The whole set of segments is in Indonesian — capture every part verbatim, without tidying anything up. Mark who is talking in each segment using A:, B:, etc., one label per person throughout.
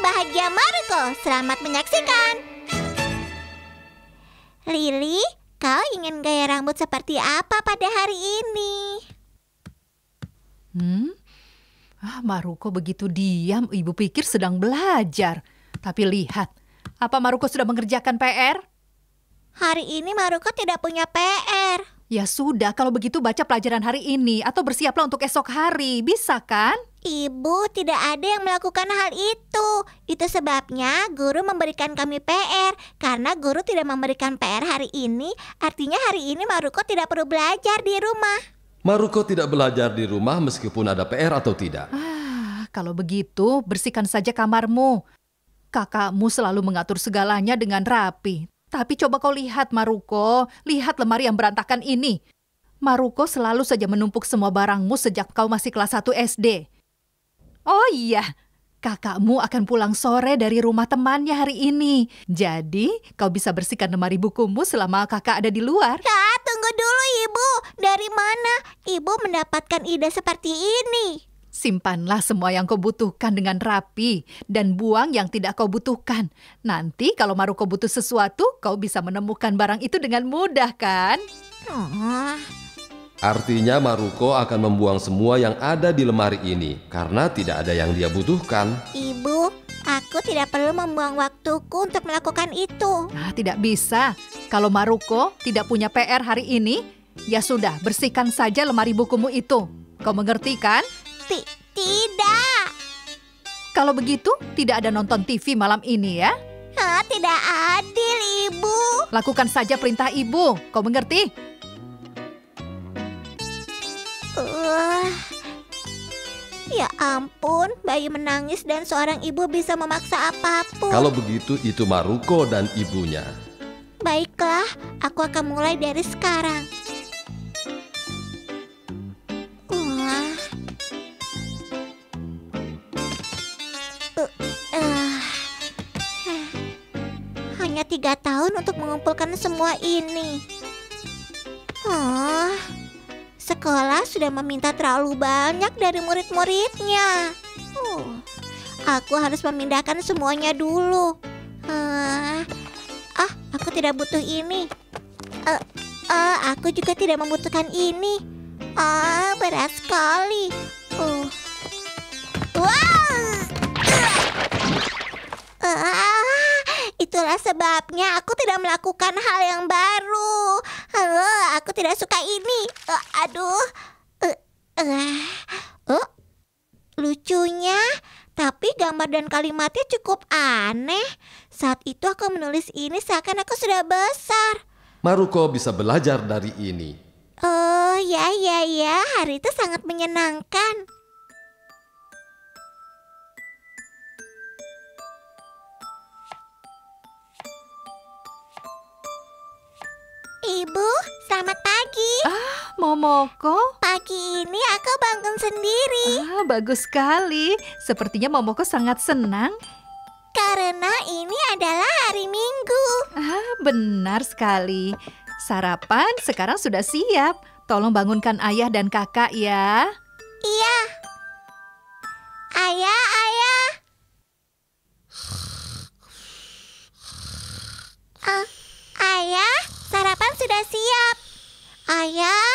A: bahagia Maruko. Selamat menyaksikan. Lily, kau ingin gaya rambut seperti apa pada hari ini?
B: Hmm? Ah, Maruko begitu diam, ibu pikir sedang belajar. Tapi lihat, apa Maruko sudah mengerjakan P R?
A: Hari ini Maruko tidak punya P R.
B: Ya sudah, kalau begitu baca pelajaran hari ini atau bersiaplah untuk esok hari. Bisa kan?
A: Ibu, tidak ada yang melakukan hal itu. Itu sebabnya guru memberikan kami P R. Karena guru tidak memberikan P R hari ini, artinya hari ini Maruko tidak perlu belajar di rumah.
C: Maruko tidak belajar di rumah meskipun ada P R atau tidak.
B: Ah, kalau begitu bersihkan saja kamarmu. Kakakmu selalu mengatur segalanya dengan rapi. Tapi coba kau lihat Maruko, lihat lemari yang berantakan ini. Maruko selalu saja menumpuk semua barangmu sejak kau masih kelas satu S D. Oh iya, kakakmu akan pulang sore dari rumah temannya hari ini. Jadi, kau bisa bersihkan lemari bukumu selama kakak ada di luar.
A: Kak, tunggu dulu Ibu. Dari mana Ibu mendapatkan ide seperti ini?
B: Simpanlah semua yang kau butuhkan dengan rapi dan buang yang tidak kau butuhkan. Nanti kalau Maruko butuh sesuatu, kau bisa menemukan barang itu dengan mudah kan?
A: Oh.
C: Artinya Maruko akan membuang semua yang ada di lemari ini karena tidak ada yang dia butuhkan.
A: Ibu, aku tidak perlu membuang waktuku untuk melakukan itu.
B: Nah, tidak bisa. Kalau Maruko tidak punya P R hari ini, ya sudah, bersihkan saja lemari bukumu itu. Kau mengerti kan?
A: T tidak.
B: Kalau begitu, tidak ada nonton T V malam ini ya?
A: Hah, tidak adil, Ibu.
B: Lakukan saja perintah ibu. Kau mengerti?
A: Uh, ya ampun, bayi menangis dan seorang ibu bisa memaksa apapun.
C: Kalau begitu itu Maruko dan ibunya.
A: Baiklah, aku akan mulai dari sekarang. Uh, uh, uh, hanya tiga tahun untuk mengumpulkan semua ini. Oh. Sekolah sudah meminta terlalu banyak dari murid-muridnya. Uh, aku harus memindahkan semuanya dulu. Uh, ah, aku tidak butuh ini. Uh, uh, aku juga tidak membutuhkan ini. Ah, berat sekali. Uh. Wow! Uh, itulah sebabnya aku tidak melakukan hal yang baru. Uh, aku tidak suka ini. Uh, aduh. Uh, uh, uh. Lucunya, tapi gambar dan kalimatnya cukup aneh. Saat itu aku menulis ini seakan aku sudah besar.
C: Maruko bisa belajar dari ini.
A: Oh, ya, ya, ya. Hari itu sangat menyenangkan. Ibu, selamat pagi.
B: Ah, Momoko.
A: Pagi ini aku bangun sendiri.
B: Ah, bagus sekali. Sepertinya Momoko sangat senang.
A: Karena ini adalah hari Minggu.
B: Ah, benar sekali. Sarapan sekarang sudah siap. Tolong bangunkan ayah dan kakak ya.
A: Iya. Ayah, ayah. Uh, ayah, sarapan sudah siap. Ayah.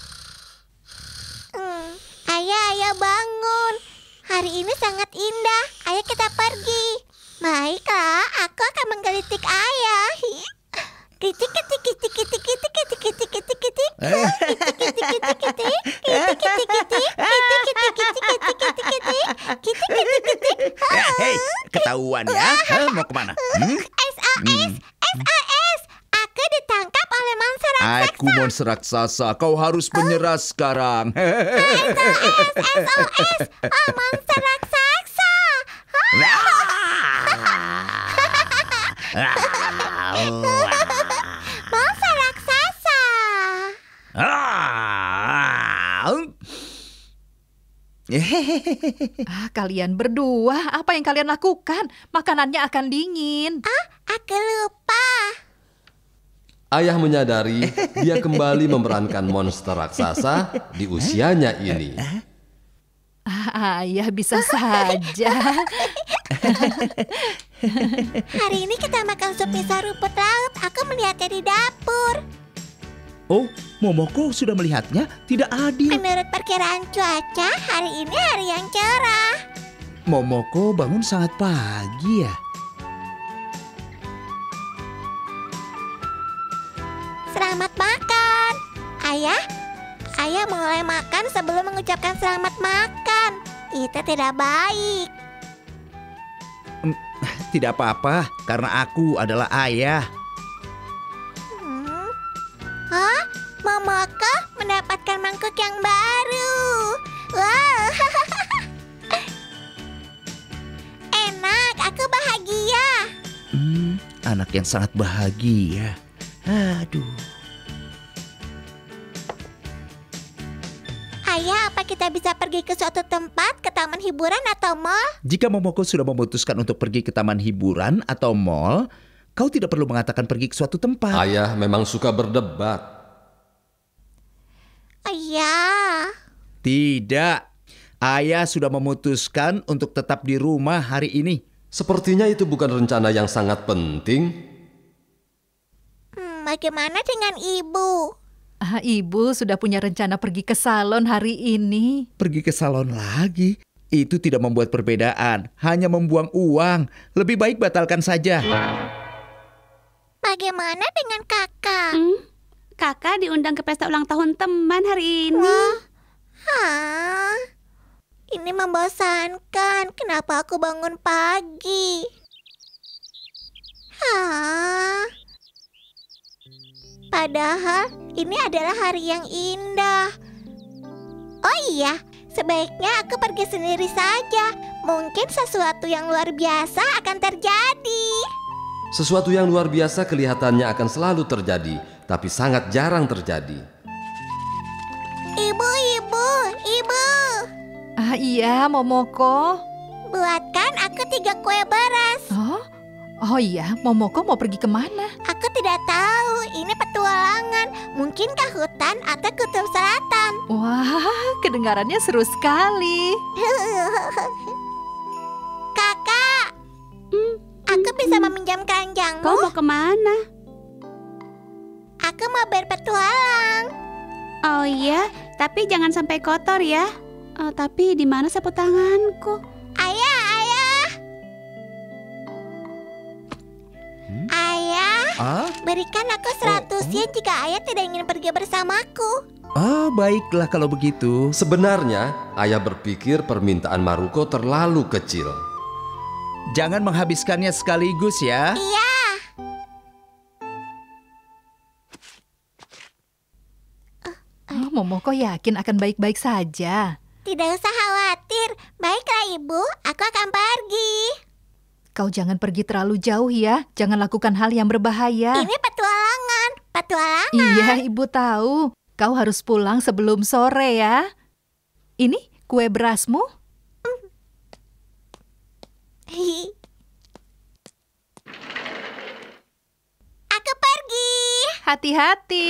A: Hmm, ayah, ayah bangun. Hari ini sangat indah. Ayo kita pergi. Baiklah, aku akan menggelitik ayah. Kitik kitik kitik kitik kitik kitik kitik kitik kitik kitik kitik kitik kitik kitik kitik kitik kitik kitik kitik.
D: Hei, ketahuan ya? Hah, mau kemana? Hmm?
A: S O S, S O S. Aku ditangkap oleh monster raksasa.
D: Aku monster raksasa, kau harus menyerah sekarang.
A: S O S, S O S. Oh, monster raksasa. Monster raksasa.
B: Ah, kalian berdua, apa yang kalian lakukan? Makanannya akan dingin.
A: Ah, aku lupa.
C: Ayah menyadari dia kembali memerankan monster raksasa di usianya ini.
B: Ah, ayah bisa saja.
A: Hari ini kita makan sup miso rumput laut. Aku melihatnya di dapur.
D: Oh, Momoko sudah melihatnya? Tidak adil.
A: Menurut perkiraan cuaca, hari ini hari yang cerah.
D: Momoko bangun sangat pagi ya.
A: Selamat makan. Ayah, ayah mulai makan sebelum mengucapkan selamat makan. Itu tidak baik.
D: Tidak apa-apa, karena aku adalah ayah.
A: Hmm. Hah? Momoko mendapatkan mangkuk yang baru. Wow. Enak, aku bahagia.
D: Hmm, anak yang sangat bahagia. Aduh.
A: Ayah, apa kita bisa pergi ke suatu tempat, ke taman hiburan atau mall?
D: Jika Momoko sudah memutuskan untuk pergi ke taman hiburan atau mall, kau tidak perlu mengatakan pergi ke suatu tempat.
C: Ayah memang suka berdebat.
A: Ayah.
D: Tidak. Ayah sudah memutuskan untuk tetap di rumah hari ini.
C: Sepertinya itu bukan rencana yang sangat penting.
A: Hmm, bagaimana dengan ibu?
B: Ah, ibu sudah punya rencana pergi ke salon hari ini.
D: Pergi ke salon lagi? Itu tidak membuat perbedaan, hanya membuang uang. Lebih baik batalkan saja.
A: Bagaimana dengan kakak?
E: Hmm, kakak diundang ke pesta ulang tahun teman hari ini.
A: Wah. Hah? Ini membosankan. Kenapa aku bangun pagi? Hah? Padahal ini adalah hari yang indah. Oh iya, sebaiknya aku pergi sendiri saja. Mungkin sesuatu yang luar biasa akan terjadi.
C: Sesuatu yang luar biasa kelihatannya akan selalu terjadi, tapi sangat jarang terjadi.
A: Ibu, ibu, ibu.
B: Ah iya, Momoko.
A: Buatkan aku tiga kue beras.
B: Oh, oh iya, Momoko mau pergi kemana?
A: Aku tidak tahu, ini petualangan. Mungkin ke hutan atau kutub selatan.
B: Wah, kedengarannya seru sekali.
A: Kakak,
E: Hmm,
A: aku bisa meminjam keranjangmu?
E: kau mau kemana?
A: Aku mau berpetualang.
E: Oh iya, tapi jangan sampai kotor ya. Oh, tapi di mana sapu tanganku?
A: Ayah, ayah.
D: Hmm?
A: Ayah,
D: Ah,
A: berikan aku seratus
D: Oh, oh.
A: yen jika ayah tidak ingin pergi bersamaku.
D: ah, baiklah kalau begitu.
C: Sebenarnya, ayah berpikir permintaan Maruko terlalu kecil.
D: Jangan menghabiskannya sekaligus ya.
A: Iya.
B: Oh, Momoko yakin akan baik-baik saja.
A: Tidak usah khawatir. Baiklah ibu, aku akan pergi.
B: Kau jangan pergi terlalu jauh ya. Jangan lakukan hal yang berbahaya.
A: Ini petualangan. Petualangan.
B: Iya, ibu tahu. Kau harus pulang sebelum sore ya. Ini kue berasmu.
A: Aku pergi.
B: Hati-hati.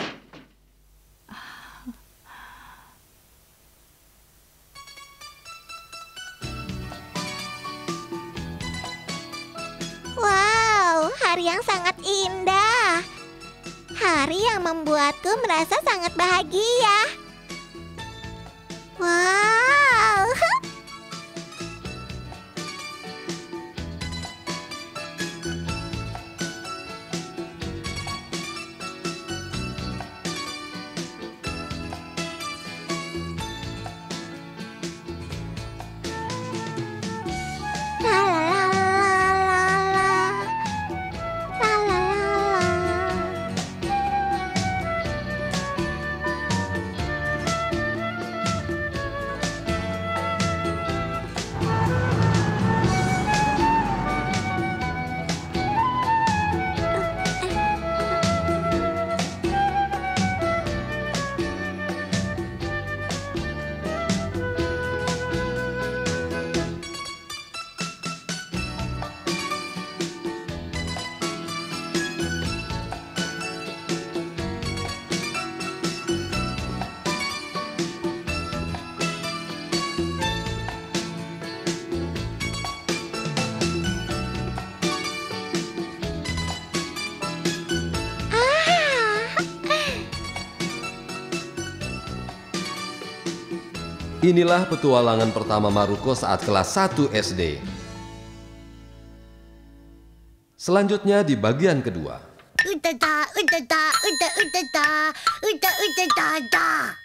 A: Wow, hari yang sangat indah. Hari yang membuatku merasa sangat bahagia. Wow. La la la la la la la la.
C: Inilah petualangan pertama Maruko saat kelas satu S D. Selanjutnya di bagian kedua.
A: Utata, utata, uta, utata, uta, utata.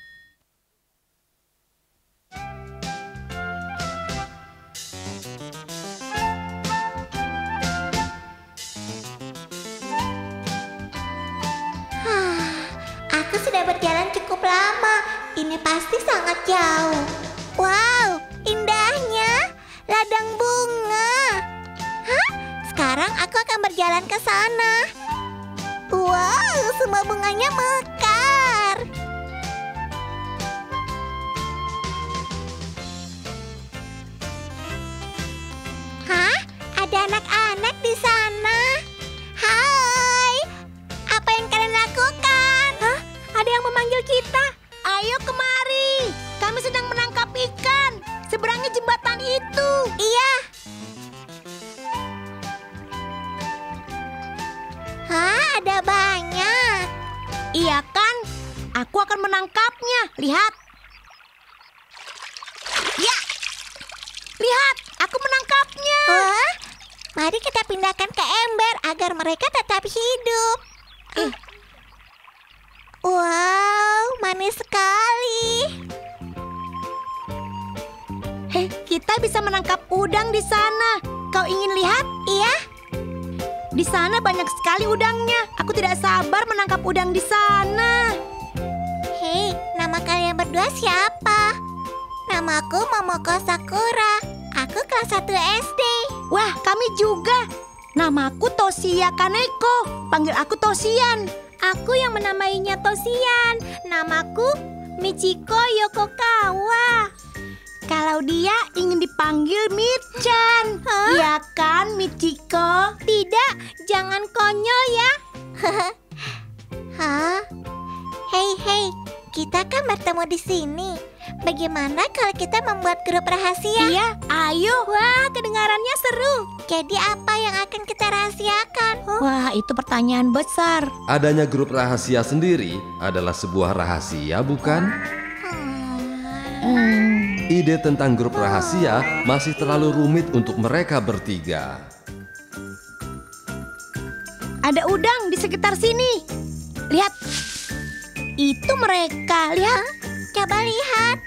A: Aku sudah berjalan cukup lama. Ini pasti sangat jauh. Wow, indahnya ladang bunga. Hah? Sekarang aku akan berjalan ke sana. Wow, semua bunganya mekar. Hah? Ada anak-anak di sana. Hai, apa yang kalian lakukan? Hah? Ada yang memanggil kita. Ayo kemari. Kami sedang menangkap ikan. Seberangnya jembatan itu. Iya. Hah, ada banyak. Iya kan? Aku akan menangkapnya. Lihat. Ya. Lihat, aku menangkapnya. Wah, mari kita pindahkan ke ember agar mereka tetap hidup. Uh. Wow, manis sekali. Hei, kita bisa menangkap udang di sana. Kau ingin lihat? Iya. Di sana banyak sekali udangnya. Aku tidak sabar menangkap udang di sana. Hei, nama kalian berdua siapa? Namaku Momoko Sakura. Aku kelas satu S D. Wah, kami juga. Namaku Toshiya Kaneko. Panggil aku Toshian. Aku yang menamainya Toshian. Namaku Michiko Yokokawa. Kalau dia ingin dipanggil Michan. Huh? Iya kan, Michiko? Tidak, jangan konyol ya. Hah? Hei, hei, kita kan bertemu di sini. Bagaimana kalau kita membuat grup rahasia? Iya, ayo. Wah, kedengarannya seru. Jadi apa yang akan kita rahasiakan? Huh? Wah, itu pertanyaan besar.
C: Adanya grup rahasia sendiri adalah sebuah rahasia, bukan?
A: Hmm.
C: Ide tentang grup rahasia masih terlalu rumit untuk mereka bertiga.
A: Ada udang di sekitar sini. Lihat. Itu mereka. Lihat. Coba lihat.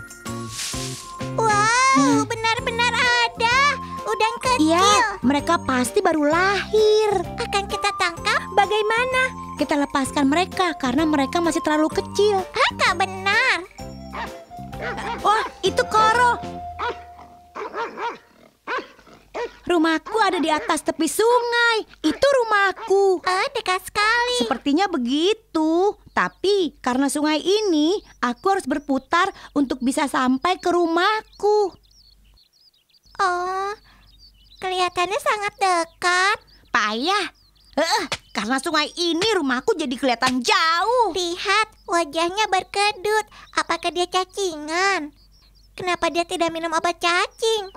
A: Wow, benar-benar ada. Udang kecil. Iya, mereka pasti baru lahir. Akan kita tangkap? Bagaimana? Kita lepaskan mereka karena mereka masih terlalu kecil. Ah, tak benar. Wah, itu Koro. Rumahku ada di atas tepi sungai. Itu rumahku. Ah, dekat sekali. Sepertinya begitu. Tapi karena sungai ini, aku harus berputar untuk bisa sampai ke rumahku. Oh, kelihatannya sangat dekat. Payah. Uh, karena sungai ini rumahku jadi kelihatan jauh. Lihat, wajahnya berkedut. Apakah dia cacingan? Kenapa dia tidak minum obat cacing?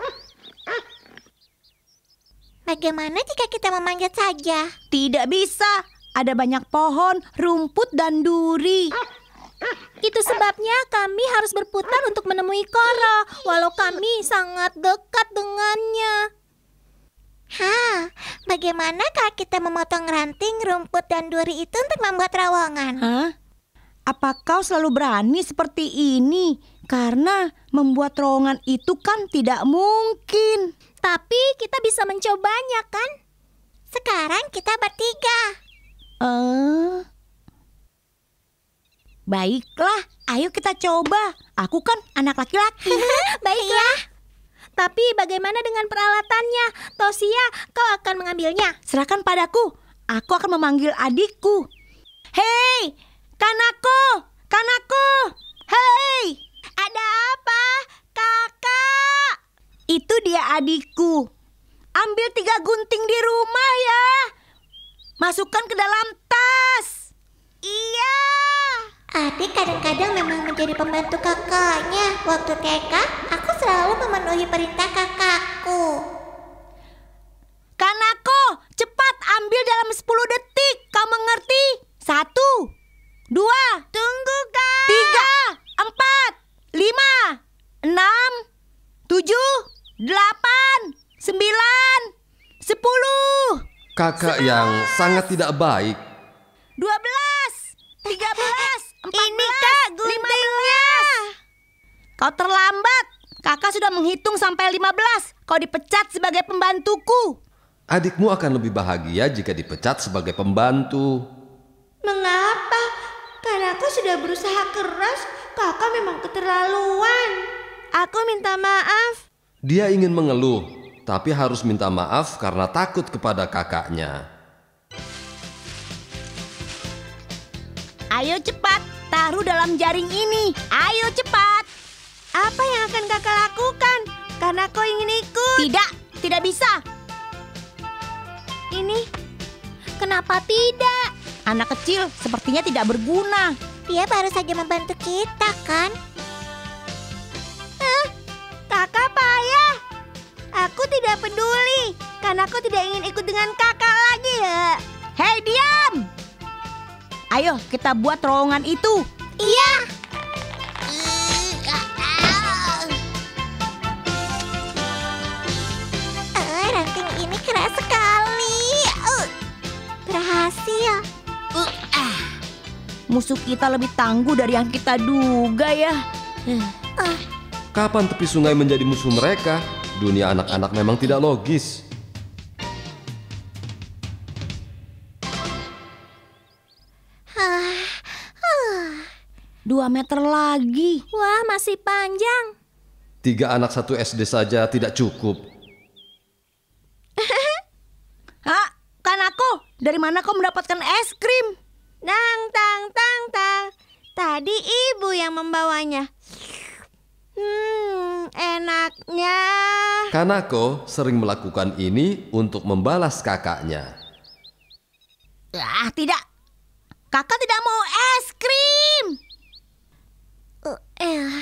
A: Bagaimana jika kita memanjat saja? Tidak bisa. Ada banyak pohon, rumput, dan duri. Itu sebabnya kami harus berputar untuk menemui Koro, walau kami sangat dekat dengannya. Hah, bagaimana kalau kita memotong ranting, rumput, dan duri itu untuk membuat terowongan? Hah? Apa kau selalu berani seperti ini? Karena membuat terowongan itu kan tidak mungkin. Tapi kita bisa mencobanya kan? Sekarang kita bertiga. Eh, baiklah, ayo kita coba. Aku kan anak laki-laki. Baiklah. Tapi bagaimana dengan peralatannya? Toshiya, kau akan mengambilnya. Serahkan padaku. Aku akan memanggil adikku. Hei, Kanako, Kanako. Hei, ada apa, kakak? Itu dia adikku. Ambil tiga gunting di rumah ya. Masukkan ke dalam tas. Iya. Adik kadang-kadang memang menjadi pembantu kakaknya. Waktu T K, aku selalu memenuhi perintah kakakku. Kanako, cepat ambil dalam sepuluh detik. Kau mengerti? Satu, dua, tunggu kak. Tiga, empat, lima,
F: enam, tujuh, delapan, sembilan, sepuluh.
C: Kakak yang sangat tidak baik.
F: Dua belas, tiga belas, empat
A: Ini
F: belas,
A: Kak
F: lima
A: guntingnya.
F: belas. Kau terlambat. Kakak sudah menghitung sampai lima belas. Kau dipecat sebagai pembantuku.
C: Adikmu akan lebih bahagia jika dipecat sebagai pembantu.
A: Mengapa? Karena aku sudah berusaha keras. Kakak memang keterlaluan. Aku minta maaf.
C: Dia ingin mengeluh, tapi harus minta maaf karena takut kepada kakaknya.
F: Ayo cepat, taruh dalam jaring ini. Ayo cepat.
A: Apa yang akan kakak lakukan? Karena kau ingin ikut.
F: Tidak, tidak bisa.
A: Ini, kenapa tidak?
F: Anak kecil sepertinya tidak berguna.
A: Dia baru saja membantu kita, kan? Eh, kakak payah. Aku tidak peduli, karena aku tidak ingin ikut dengan kakak lagi ya.
F: Hei, diam! Ayo kita buat terowongan itu.
A: Iya. Eh, ranting ini keras sekali. Uh, berhasil.
F: Uh, ah. Musuh kita lebih tangguh dari yang kita duga ya.
A: Uh,
C: Kapan tepi sungai menjadi musuh mereka? Dunia anak-anak memang tidak logis.
A: ah, ah.
F: Dua meter lagi.
A: Wah, masih panjang.
C: Tiga anak satu S D saja tidak cukup.
F: Hah? Kan aku? Dari mana kau mendapatkan es krim?
A: Tang, tang, tang, tang. Tadi ibu yang membawanya. Hmm, enaknya.
C: Kanako sering melakukan ini untuk membalas kakaknya.
F: Ah, tidak. Kakak tidak mau es krim.
A: Uh, eh.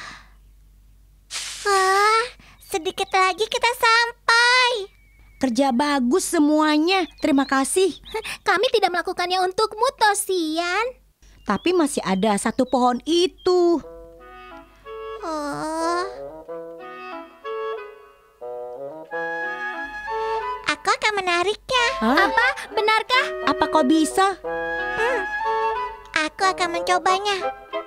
A: Ah, sedikit lagi kita sampai.
F: Kerja bagus semuanya. Terima kasih.
A: Kami tidak melakukannya untukmu, Tosian.
F: Tapi masih ada satu pohon itu.
A: Oh. Aku akan menariknya.
F: Hah?
A: Apa? Benarkah?
F: Apa kau bisa?
A: Hmm. Aku akan mencobanya.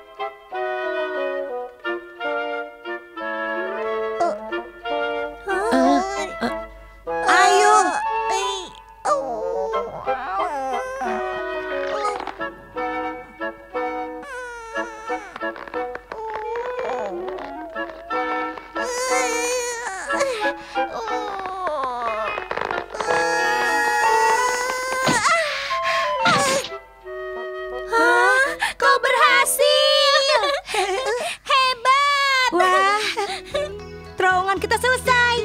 A: Uh.
F: Uh, uh, ayo.
A: Eh, oh.
F: Hah? Kau berhasil.
A: Hebat.
F: Wah, terowongan kita selesai.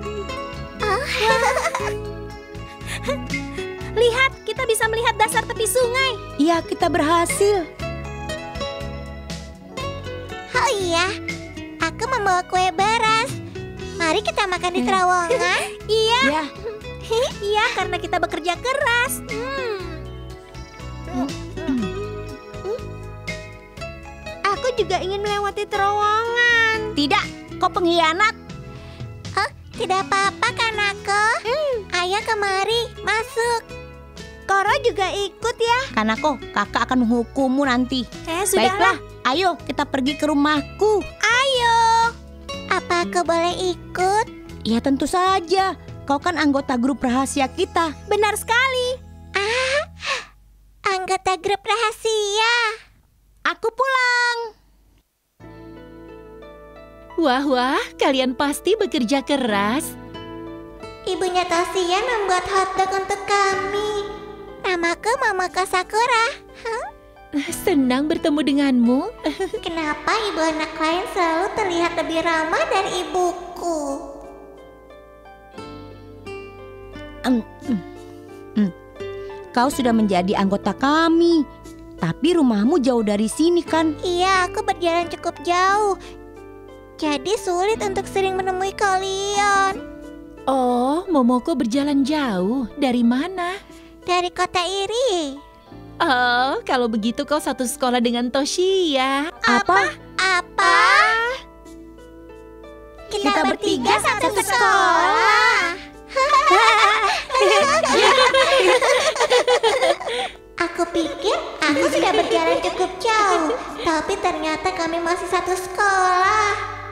A: Lihat, kita bisa melihat dasar tepi sungai.
F: Iya, kita berhasil.
A: Oh iya, aku membawa kue beras. Mari kita makan di terowongan. Iya,
F: Ya,
A: iya karena kita bekerja keras. Hmm. Aku juga ingin melewati terowongan.
F: tidak. Kau pengkhianat.
A: Oh, tidak apa-apa kan aku. Ayo kemari, masuk. Koro juga ikut ya.
F: Kanako, kakak akan menghukummu nanti.
A: Eh,
F: Baiklah, ayo kita pergi ke rumahku.
A: Ayo. Apa aku boleh ikut?
F: Ya tentu saja. Kau kan anggota grup rahasia kita.
A: Benar sekali. Ah, anggota grup rahasia.
F: Aku pulang.
G: Wah, wah, kalian pasti bekerja keras.
A: Ibunya Tosian membuat hotdog untuk kami. Namaku Momoko Sakura. Hah?
G: Senang bertemu denganmu.
A: Kenapa ibu anak lain selalu terlihat lebih ramah dari ibuku?
F: Em, em, em. Kau sudah menjadi anggota kami. Tapi rumahmu jauh dari sini kan?
A: Iya, aku berjalan cukup jauh. Jadi sulit untuk sering menemui kalian.
G: Oh, Momoko berjalan jauh. Dari mana?
A: Dari kota Iri.
G: Oh, kalau begitu kau satu sekolah dengan Toshia.
F: Apa?
A: Apa? Kita, Kita bertiga satu sekolah. Aku pikir aku sudah berjalan cukup jauh, tapi ternyata kami masih satu sekolah.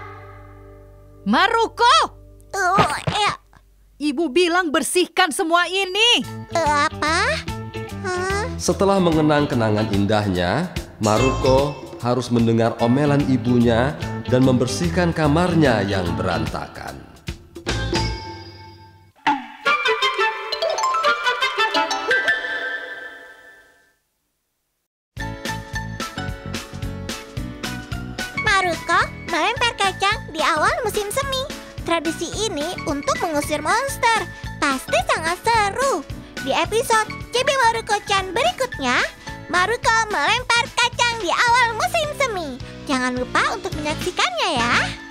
B: Maruko!
A: Uh, ya.
B: Ibu bilang bersihkan semua ini.
A: Uh, apa? Huh?
C: Setelah mengenang kenangan indahnya, Maruko harus mendengar omelan ibunya dan membersihkan kamarnya yang berantakan.
A: Maruko melempar kacang di awal musim semi. Tradisi ini untuk mengusir monster. Pasti sangat seru. Di episode C B Maruko-chan berikutnya, Maruko melempar kacang di awal musim semi. Jangan lupa untuk menyaksikannya ya.